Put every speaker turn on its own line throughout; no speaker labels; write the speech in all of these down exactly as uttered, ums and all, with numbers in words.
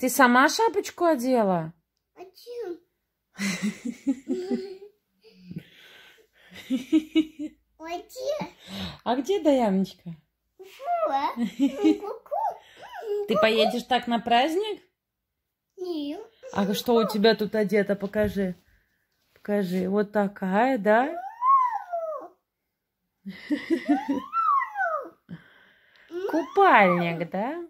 Ты сама шапочку одела?
Один.
А где Даяночка? Ты поедешь так на праздник?
Нет.
А что у тебя тут одето? Покажи. Покажи. Вот такая, да? Купальник, да?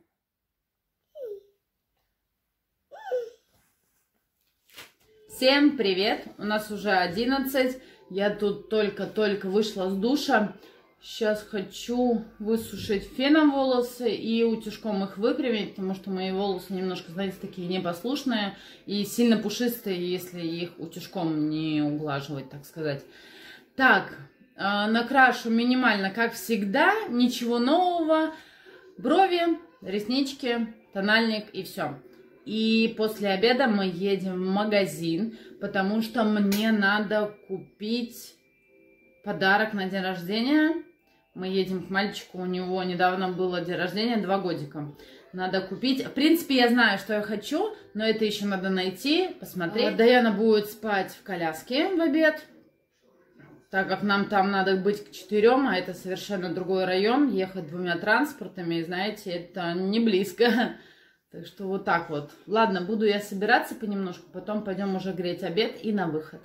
Всем привет! У нас уже одиннадцать. Я тут только-только вышла с душа. Сейчас хочу высушить феном волосы и утюжком их выпрямить, потому что мои волосы немножко, знаете, такие непослушные и сильно пушистые, если их утюжком не углаживать, так сказать. Так, накрашу минимально, как всегда, ничего нового. Брови, реснички, тональник и все. И после обеда мы едем в магазин, потому что мне надо купить подарок на день рождения. Мы едем к мальчику, у него недавно было день рождения, два годика. Надо купить. В принципе, я знаю, что я хочу, но это еще надо найти, посмотреть. Даяна будет спать в коляске в обед, так как нам там надо быть к четырем, а это совершенно другой район. Ехать двумя транспортами, знаете, это не близко. Так что вот так вот. Ладно, буду я собираться понемножку, потом пойдем уже греть обед и на выход.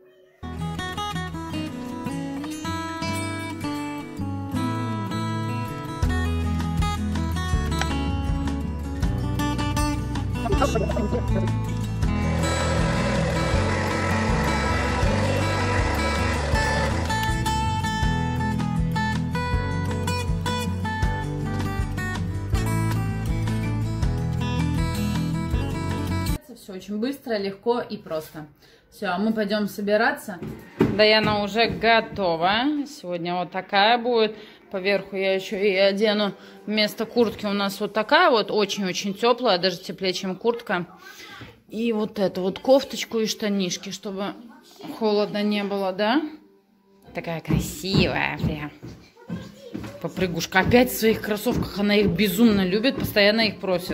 Все очень быстро, легко и просто. Все, мы пойдем собираться. Даяна уже готова. Сегодня вот такая будет. Поверху я еще и одену вместо куртки. У нас вот такая вот, очень-очень теплая, даже теплее, чем куртка. И вот эту вот кофточку и штанишки, чтобы холодно не было, да? Такая красивая прям. Попрыгушка опять в своих кроссовках. Она их безумно любит, постоянно их просит.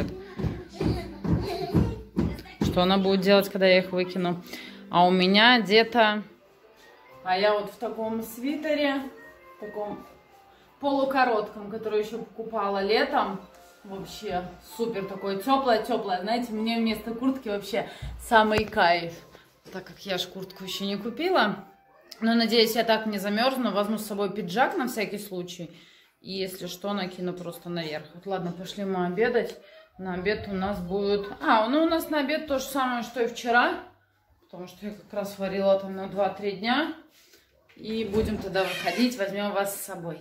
Что она будет делать, когда я их выкину? А у меня где-то... А я вот в таком свитере, в таком полукоротком, который еще покупала летом. Вообще супер такой, теплое-теплое. Знаете, мне вместо куртки вообще самый кайф. Так как я ж куртку еще не купила. Но надеюсь, я так не замерзну. Возьму с собой пиджак на всякий случай. И если что, накину просто наверх. Вот, ладно, пошли мы обедать. На обед у нас будет... А, ну у нас на обед то же самое, что и вчера. Потому что я как раз варила там на два-три дня. И будем тогда выходить. Возьмем вас с собой.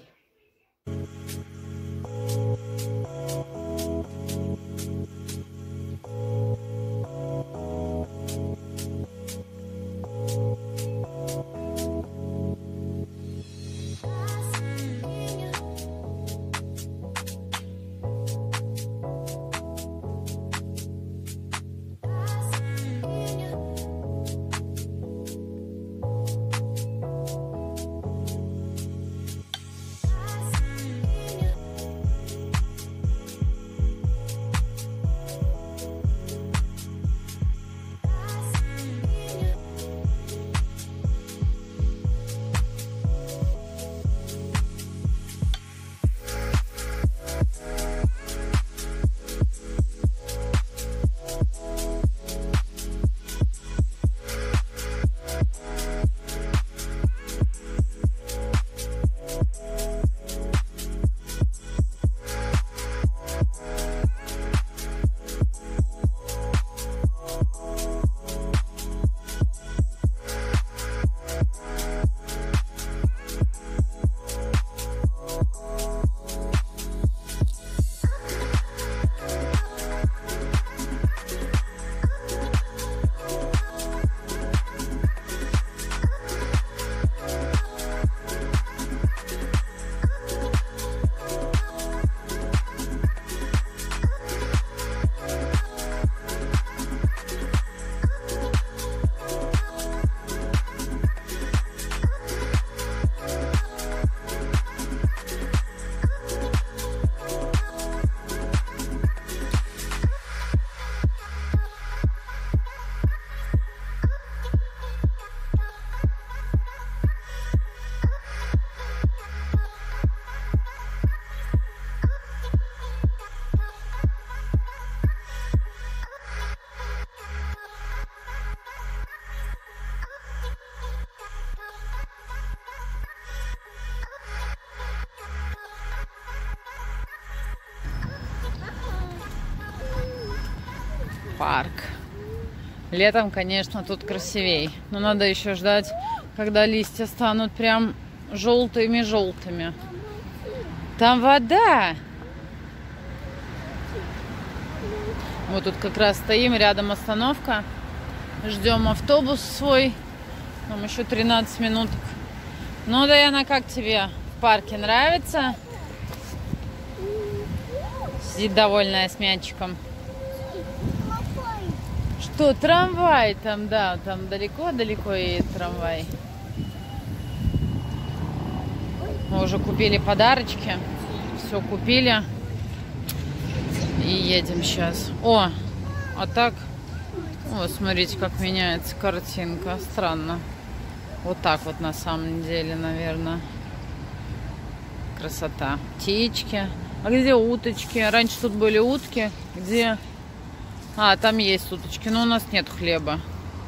парк. Летом, конечно, тут красивей. Но надо еще ждать, когда листья станут прям желтыми-желтыми. Там вода. Вот тут как раз стоим, рядом остановка. Ждем автобус свой. Нам еще тринадцать минут. Ну, Даяна, как тебе в парке нравится? Сидит довольная с мячиком. Что, трамвай там, да, там далеко-далеко едет трамвай. Мы уже купили подарочки. Все купили. И едем сейчас. О, а так... О, смотрите, как меняется картинка. Странно. Вот так вот на самом деле, наверное. Красота. Птички. А где уточки? Раньше тут были утки. Где? А, там есть уточки, но у нас нет хлеба.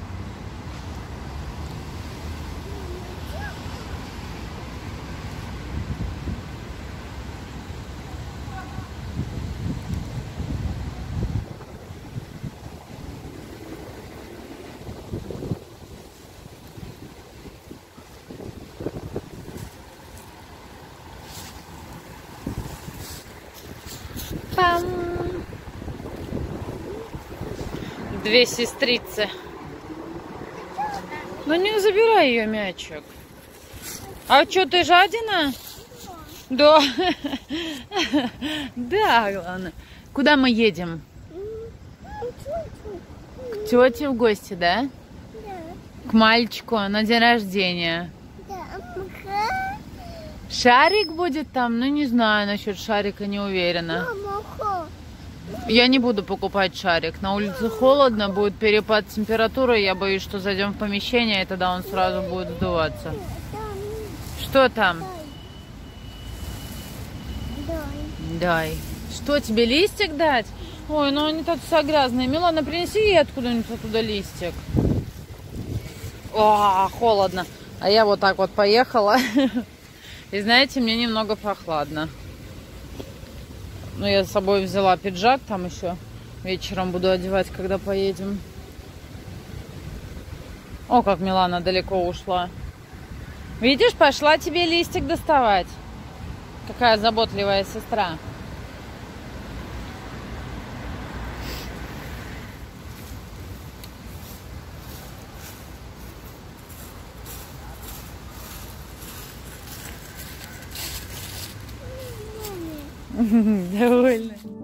Пам! Две сестрицы. Ну не забирай ее мячик. А что, ты жадина? Да. Да, главное. Куда мы едем? К тете в гости, да? К мальчику на день рождения. Шарик будет там? Ну не знаю, насчет шарика не уверена. Я не буду покупать шарик. На улице холодно, будет перепад температуры. Я боюсь, что зайдем в помещение, и тогда он сразу будет сдуваться. Что там? Дай. Дай. Что, тебе листик дать? Ой, ну они так вся грязные. Милана, принеси ей откуда-нибудь оттуда листик. О, холодно. А я вот так вот поехала. И знаете, мне немного прохладно. Ну, я с собой взяла пиджак, там еще вечером буду одевать, когда поедем. О, как Милана далеко ушла. Видишь, пошла тебе листик доставать. Какая заботливая сестра. Довольно.